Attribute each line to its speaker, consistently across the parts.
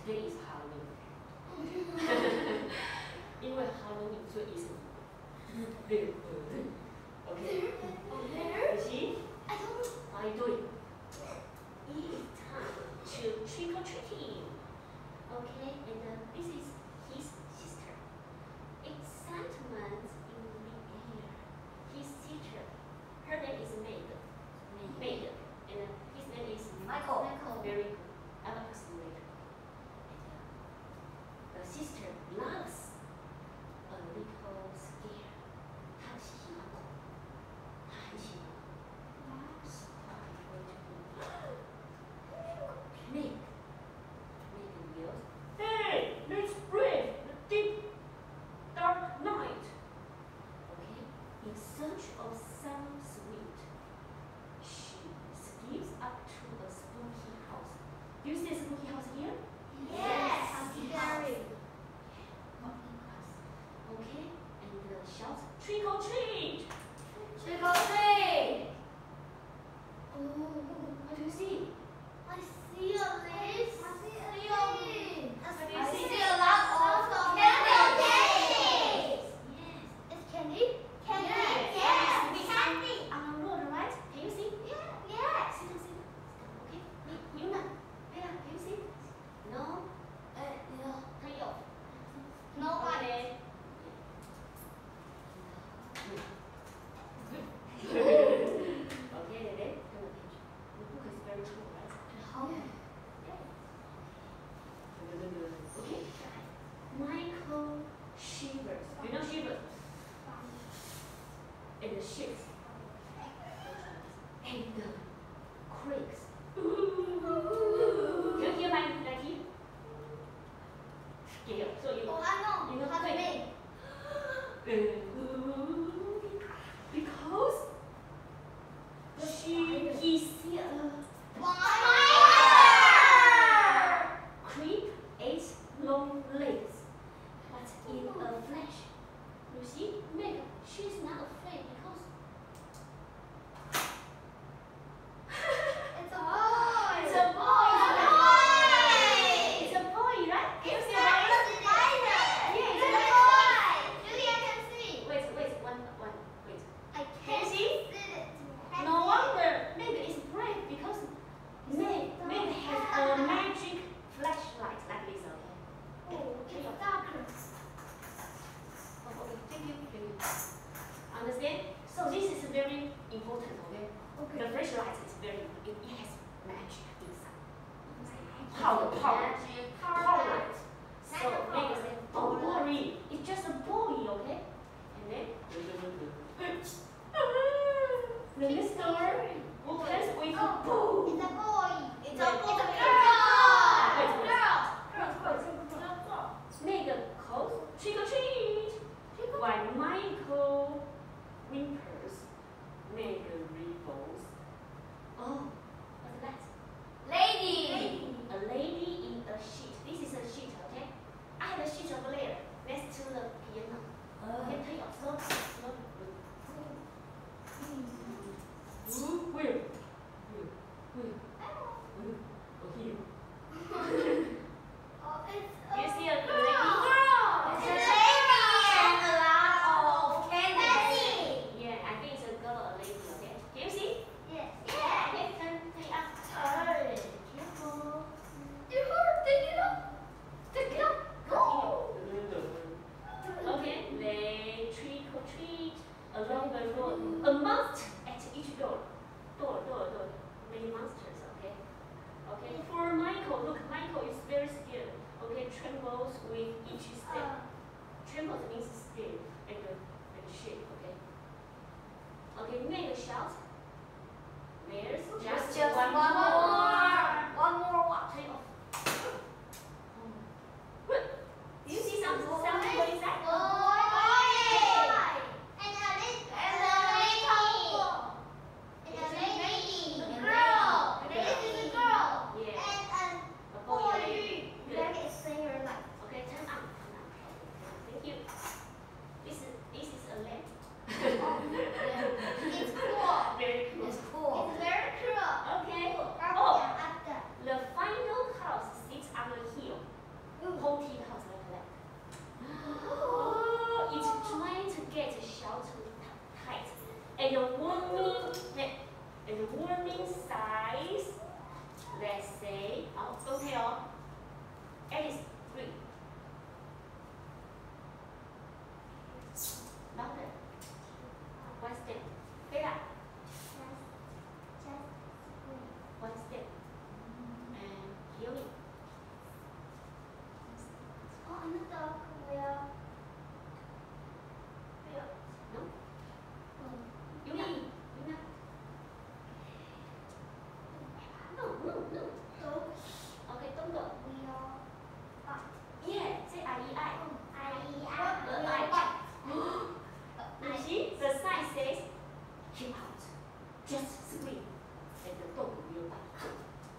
Speaker 1: Today is Halloween. 因为 Halloween 所以是 Okay. Okay. You see? How are you doing? It's time to trick or treating. Okay, and this is his sister. Excitement in the air. His sister. Her name is Megan. Megan. And his name is Michael. Very good. I'm a accelerator. And the sister loves a little scare. 她喜欢恐，她很喜欢。Megan yells, "Hey, let's brave the deep, dark night." Okay, in search of some sweet, she skips up to a spooky house. Do you see a spooky house here?
Speaker 2: Yes.
Speaker 1: Scary. Okay, and shouts, "Trick or treat!"
Speaker 2: Trick or treat.
Speaker 1: Oh, what do you see?
Speaker 2: I see a list. I see a list.
Speaker 1: I
Speaker 2: see a lot of candy.
Speaker 1: Yes.
Speaker 2: It's candy? Candy.
Speaker 1: Yes.
Speaker 2: Yes. Candy.
Speaker 1: On the road, right? Can you see?
Speaker 2: Yeah. Yes.
Speaker 1: Sit down. Okay. You know. Can you see? No. No. 还有。
Speaker 2: Nobody.
Speaker 1: Okay, Dede, turn the page. The book is very cool, right? Okay. Michael shivers. You know shivers? And the shivers. And the creaks. Can you hear my like here? Yeah, so you
Speaker 2: Oh, I know.
Speaker 1: You know
Speaker 2: How to
Speaker 1: quick.
Speaker 2: make.
Speaker 1: Because he see a creep 8 long legs, but in a flash. You see, Meg, she's not afraid because
Speaker 2: It's a boy.
Speaker 1: it's a boy. It's a boy, right? Can you see
Speaker 2: It's
Speaker 1: that?
Speaker 2: a spider.
Speaker 1: Yeah,
Speaker 2: It's
Speaker 1: it's
Speaker 2: a
Speaker 1: a
Speaker 2: boy. Julia can see.
Speaker 1: Wait, one, wait.
Speaker 2: I
Speaker 1: Can
Speaker 2: can't
Speaker 1: you see?
Speaker 2: it.
Speaker 1: No wonder Meg is brave because Meg has a magic flashlight like this, okay?
Speaker 2: Oh, it's darker.
Speaker 1: Oh, okay, thank you. Understand? So this is very important, okay? The flashlight is very, it has magic inside. Power. Light. So Meg said, don't worry, it's just a boy, okay? And then, the next door opens with a boom.
Speaker 2: It's a boy. It's a
Speaker 1: Wait.
Speaker 2: boy.
Speaker 1: Wait.
Speaker 2: Girl.
Speaker 1: Megan calls trick or treat. While Michael whimpers, Megan revolves. Oh, what's that?
Speaker 2: Lady.
Speaker 1: A lady in a sheet. This is a
Speaker 2: dog will.
Speaker 1: No? Yumi. Yuna. No.
Speaker 2: Dog
Speaker 1: Okay, Tongo.
Speaker 2: will bite.
Speaker 1: Yeah, say I-E-I.
Speaker 2: I.
Speaker 1: You see, the sign says, keep out. Just scream. And the dog will bite.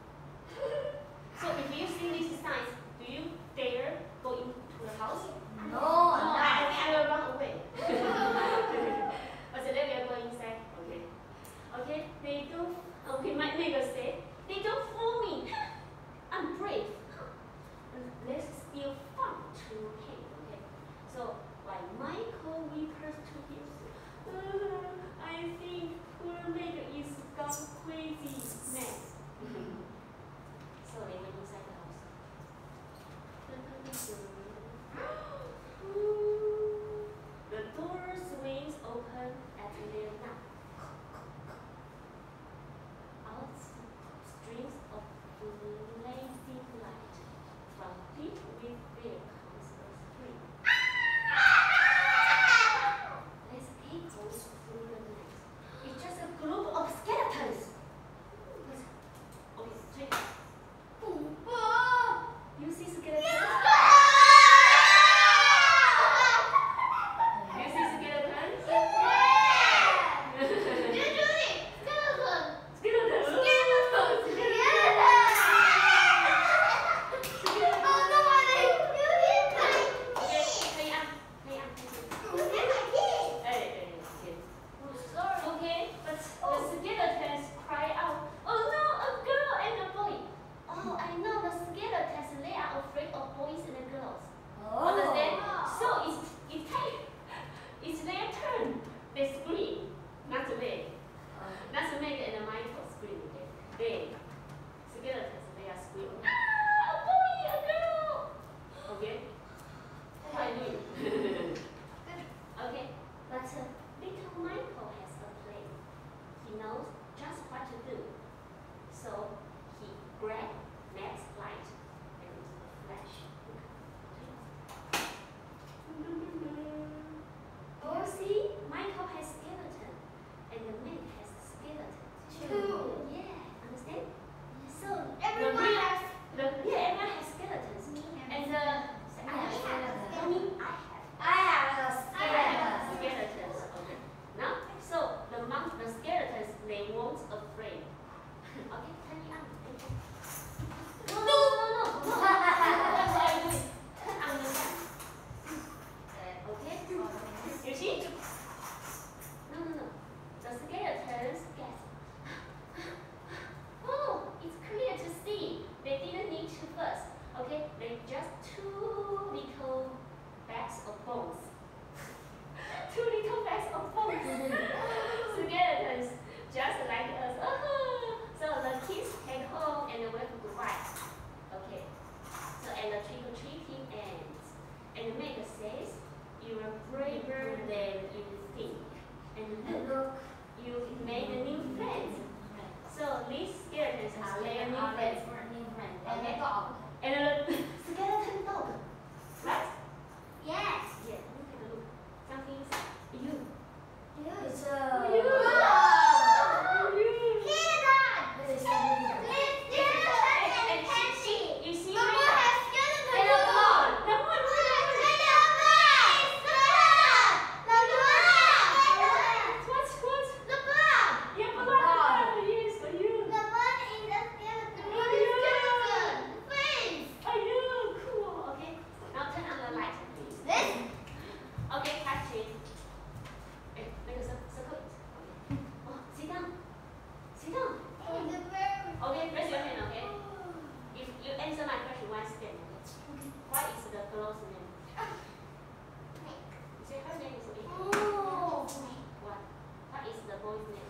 Speaker 1: So if you see these signs, do you dare go into the house?
Speaker 2: No,
Speaker 1: I think I will run away. But then we are going inside. Okay. Okay, they don't, okay, my neighbor said, they don't fool me. I'm brave. Let's still fun to him, okay? So, while Michael whispers to him, I think poor Meg is gone crazy mad. So they went inside the house. The door swings open at their knock. Out streams of blazing light. From deep within comes a scream. Let's echo through the night. It's just a group of skeletons. Okay, check. You see skeletons? You see skeletons? Okay, but the skeletons cry out, oh no, a girl and a boy. Oh, I know the skeletons, they are afraid of boys and girls. Understand? So it's their turn. They scream, not Meg. Not Meg and Michael scream. Okay? They, skeletons, they are screaming. Ah, a boy, a girl. Okay? What I mean? Okay, but little Michael has a plan. He knows just what to do. So he grabbed Meg's light and a flash. You see, Michael has skeleton and the Meg has skeleton too. Yeah, understand? So
Speaker 2: Everyone has.
Speaker 1: everyone has skeletons. And I have skeletons. I have skeletons. Okay. Now, so the skeletons, they won't afraid. Okay, turn it on. No. What are you doing? Turn on the fan. Okay. You see? No. The skeletons gasp. Oh, it's clear to see. They didn't need to first. Okay, they just two little bags of bones. Two little bags of bones. Skeletons, just like us. So the kids head home and wave goodbye. Okay. So and the trick-or-treating ends. And the maker says, you are braver than you think. And look, you made a new friend. So these skeletons are their new friends. Okay. And a skeleton dog. Right?
Speaker 2: Yes.
Speaker 1: Yeah, look at the look. Something is you.
Speaker 2: It's
Speaker 1: You see
Speaker 2: The
Speaker 1: my
Speaker 2: boy has skeleton
Speaker 1: and a
Speaker 2: too.
Speaker 1: ball. The one. What? Yeah, ball. Yes, for you. Are you cool? Okay. Now turn on the light, please. Okay, catching. Make a circle. Okay. Oh, sit down. Sit down. Okay, raise your hand, okay? If you answer my question, one step. Okay. What is the girl's name? You say her name is what? What is the boy's name?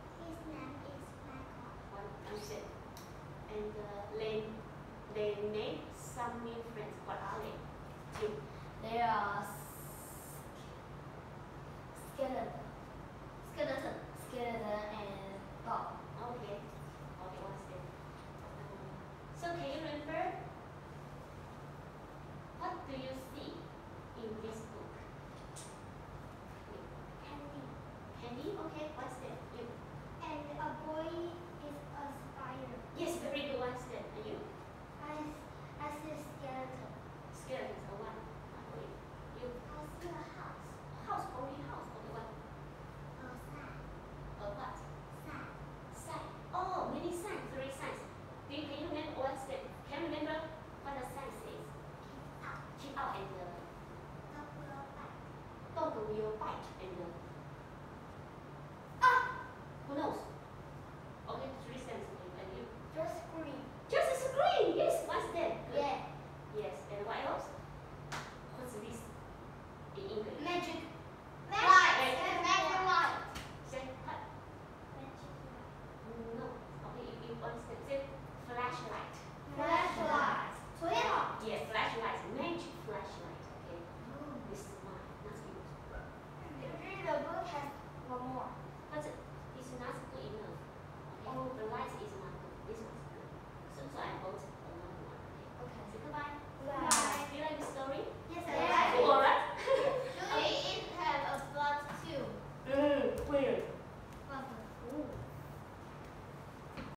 Speaker 1: One. Understand? And they made some new friends. What are they? Two.
Speaker 2: They are skeleton and dog.
Speaker 1: Okay. Okay, one step. So can you remember? What do you see will bite and